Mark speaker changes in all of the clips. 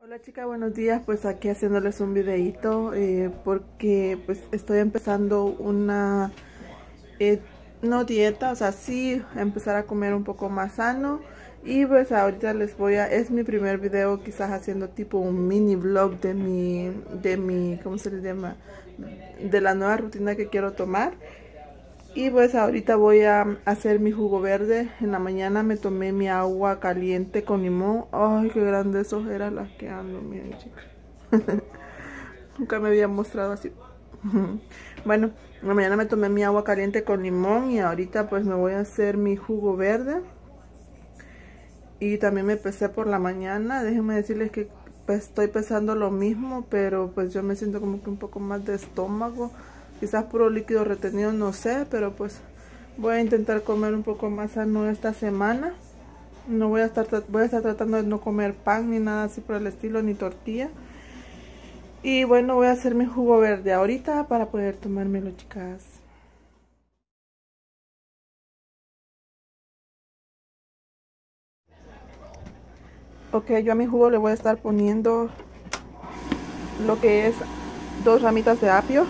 Speaker 1: Hola chicas, buenos días. Pues aquí haciéndoles un videito porque pues estoy empezando una no dieta, o sea, sí empezar a comer un poco más sano. Y pues ahorita es mi primer video, quizás haciendo tipo un mini vlog de mi, ¿cómo se les llama? De la nueva rutina que quiero tomar. Y pues ahorita voy a hacer mi jugo verde. En la mañana me tomé mi agua caliente con limón. Ay, qué grandes ojeras las que ando, miren chicas. Nunca me había mostrado así. Bueno, en la mañana me tomé mi agua caliente con limón y ahorita pues me voy a hacer mi jugo verde. Y también me pesé por la mañana. Déjenme decirles que pues, estoy pesando lo mismo, pero pues yo me siento como que un poco más de estómago. Quizás puro líquido retenido, no sé, pero pues voy a intentar comer un poco más sano esta semana. No voy a estar tratando de no comer pan ni nada así por el estilo, ni tortilla. Y bueno, voy a hacer mi jugo verde ahorita para poder tomármelo, chicas. Ok, yo a mi jugo le voy a estar poniendo lo que es 2 ramitas de apio.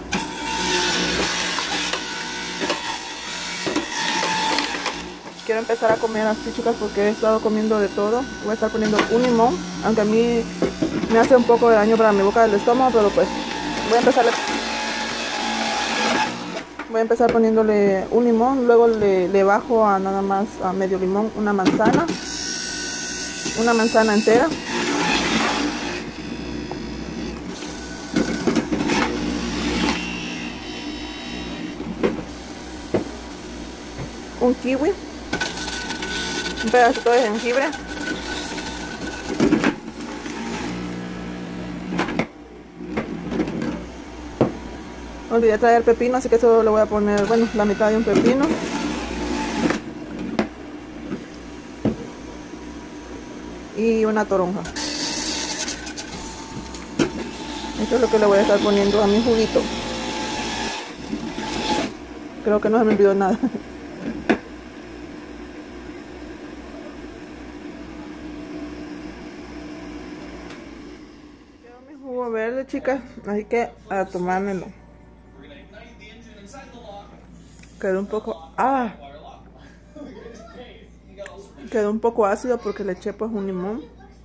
Speaker 1: Quiero empezar a comer así, chicas, porque he estado comiendo de todo. Voy a estar poniendo un limón, aunque a mí me hace un poco de daño para mi boca del estómago, pero pues voy a empezar poniéndole un limón. Luego le bajo a nada más a medio limón una manzana entera. Un kiwi, un pedacito de jengibre, olvidé traer pepino, así que solo le voy a poner, bueno, la mitad de un pepino. Y una toronja. Esto es lo que le voy a estar poniendo a mi juguito. Creo que no se me olvidó nada. Quedó mi jugo verde, chicas, así que a tomármelo. Quedó un poco quedó un poco ácido porque le eché pues un limón,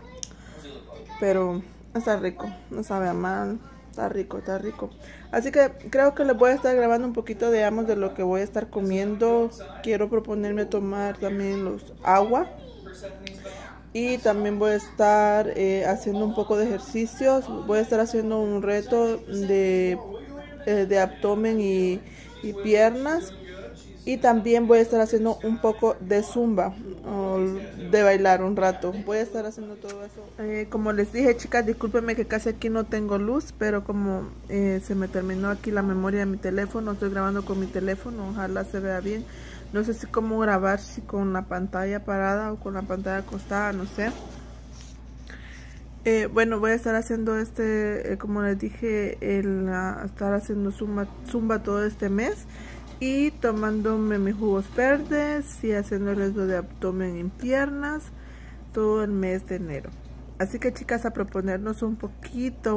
Speaker 1: pero está rico, no sabe a mal, está rico. Así que creo que les voy a estar grabando un poquito de lo que voy a estar comiendo. Quiero proponerme tomar también agua. Y también voy a estar haciendo un poco de ejercicios. Voy a estar haciendo un reto de abdomen y piernas. Y también voy a estar haciendo un poco de zumba, de bailar un rato. Voy a estar haciendo todo eso. Como les dije, chicas, discúlpenme que casi aquí no tengo luz, pero como se me terminó aquí la memoria de mi teléfono, estoy grabando con mi teléfono, ojalá se vea bien. No sé si cómo grabar, si con la pantalla parada o con la pantalla acostada, no sé. Bueno, voy a estar haciendo como les dije, estar haciendo zumba todo este mes. Y tomándome mis jugos verdes y haciendo el resto de abdomen y piernas todo el mes de enero. Así que chicas, a proponernos un poquito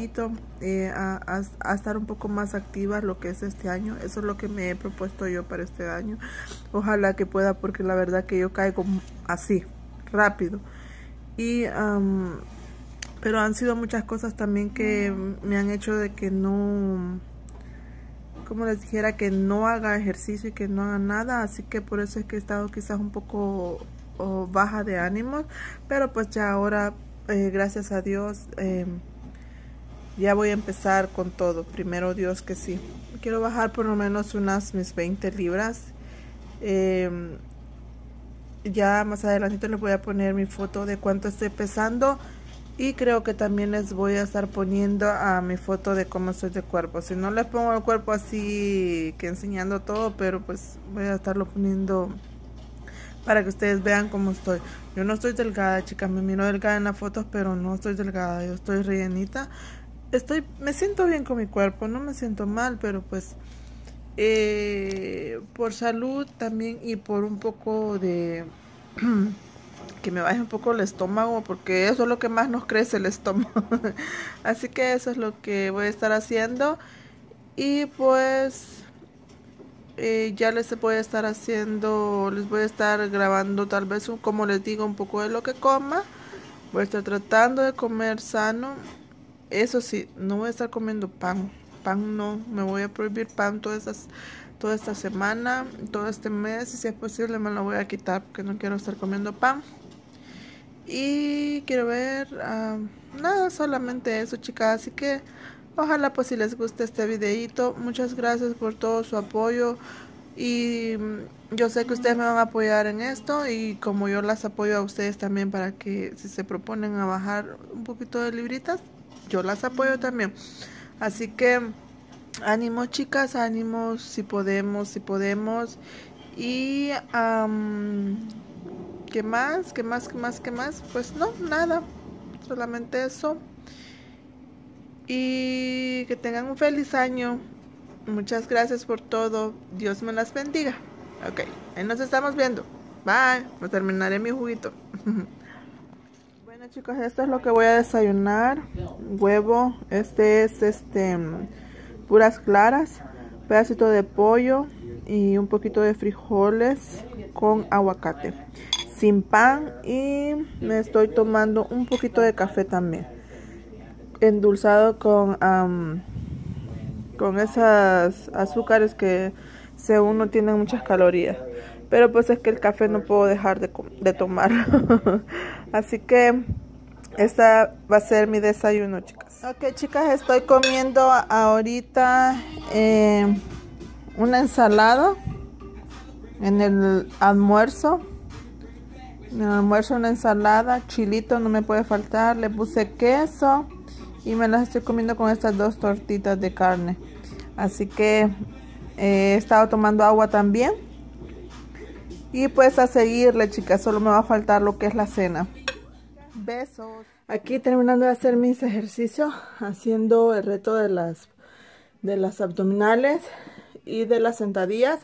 Speaker 1: a estar un poco más activas lo que es este año. Eso es lo que me he propuesto yo para este año. Ojalá que pueda, porque la verdad que yo caigo así, rápido. Y pero han sido muchas cosas también que me han hecho de que no, como les dijera, que no haga ejercicio y que no haga nada. Así que por eso es que he estado quizás un poco baja de ánimos, pero pues ya ahora gracias a Dios ya voy a empezar con todo. Primero Dios que sí. Quiero bajar por lo menos mis 20 libras. Ya más adelantito les voy a poner mi foto de cuánto estoy pesando. Y creo que también les voy a estar poniendo a mi foto de cómo estoy de cuerpo. Si no les pongo el cuerpo así que enseñando todo, pero pues voy a estarlo poniendo para que ustedes vean cómo estoy. Yo no estoy delgada, chicas. Me miro delgada en las fotos, pero no estoy delgada. Yo estoy rellenita. Me siento bien con mi cuerpo, no me siento mal, pero pues por salud también y por un poco de que me baje un poco el estómago, porque eso es lo que más nos crece, el estómago. Así que eso es lo que voy a estar haciendo. Y pues ya les voy a estar haciendo, les voy a estar grabando tal vez, como les digo, un poco de lo que coma. Voy a estar tratando de comer sano. Eso sí, no voy a estar comiendo pan. Pan no, me voy a prohibir pan toda esta semana, todo este mes, y si es posible me lo voy a quitar porque no quiero estar comiendo pan. Y quiero ver, nada, solamente eso, chicas. Así que ojalá pues si les guste este videito. Muchas gracias por todo su apoyo. Y yo sé que ustedes me van a apoyar en esto, y como yo las apoyo a ustedes también, para que si se proponen a bajar un poquito de libritas, yo las apoyo también. Así que ánimo, chicas, ánimo, si podemos, si podemos. Y ¿qué más? ¿Qué más? ¿Qué más? ¿Qué más? Pues no, nada, solamente eso. Y que tengan un feliz año. Muchas gracias por todo. Dios me las bendiga. Ok, ahí nos estamos viendo. Bye. Me terminaré mi juguito. Bueno, chicos, esto es lo que voy a desayunar. Huevo. Este es puras claras. Pedacito de pollo y un poquito de frijoles con aguacate. Sin pan, y me estoy tomando un poquito de café también. Endulzado con esas azúcares que según no tienen muchas calorías, pero pues es que el café no puedo dejar de tomar. Así que esta va a ser mi desayuno, chicas. Ok, chicas, estoy comiendo ahorita una ensalada en el almuerzo. En el almuerzo una ensalada, chilito no me puede faltar, le puse queso y me las estoy comiendo con estas dos tortitas de carne. Así que he estado tomando agua también. Y pues a seguirle, chicas, solo me va a faltar lo que es la cena. Besos. Aquí terminando de hacer mis ejercicios, haciendo el reto de las abdominales y de las sentadillas.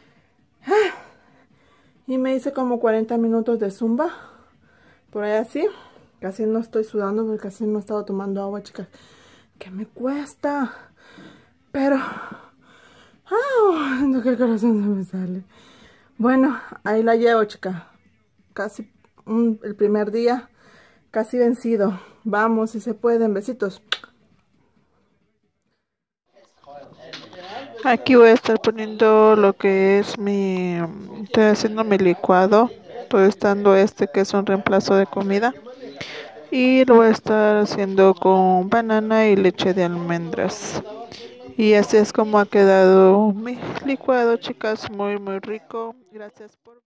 Speaker 1: Y me hice como 40 minutos de zumba, por ahí así. Casi no estoy sudando porque casi no he estado tomando agua, chicas. Que me cuesta. Pero no, que el corazón se me sale. Bueno, ahí la llevo, chicas. Casi el primer día, casi vencido. Vamos, si se pueden. Besitos. Aquí voy a estar poniendo lo que es estoy haciendo mi licuado. Estoy estando que es un reemplazo de comida. Y lo voy a estar haciendo con banana y leche de almendras. Y así es como ha quedado mi licuado, chicas. Muy, muy rico. Gracias por